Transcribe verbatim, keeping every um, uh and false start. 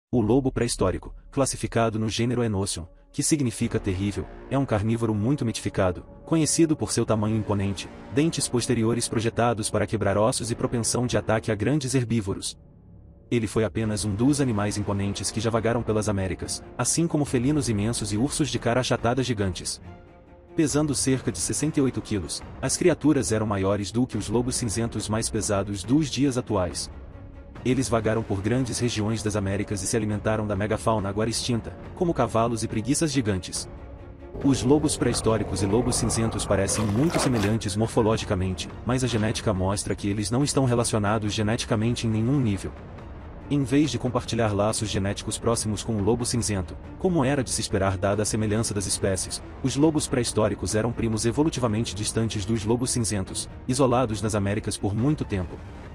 O lobo pré-histórico, classificado no gênero Enoceon, que significa terrível, é um carnívoro muito mitificado, conhecido por seu tamanho imponente, dentes posteriores projetados para quebrar ossos e propensão de ataque a grandes herbívoros. Ele foi apenas um dos animais imponentes que já vagaram pelas Américas, assim como felinos imensos e ursos de cara achatada gigantes. Pesando cerca de sessenta e oito quilos, as criaturas eram maiores do que os lobos cinzentos mais pesados dos dias atuais. Eles vagaram por grandes regiões das Américas e se alimentaram da megafauna agora extinta, como cavalos e preguiças gigantes. Os lobos pré-históricos e lobos cinzentos parecem muito semelhantes morfologicamente, mas a genética mostra que eles não estão relacionados geneticamente em nenhum nível. Em vez de compartilhar laços genéticos próximos com o lobo cinzento, como era de se esperar dada a semelhança das espécies, os lobos pré-históricos eram primos evolutivamente distantes dos lobos cinzentos, isolados nas Américas por muito tempo.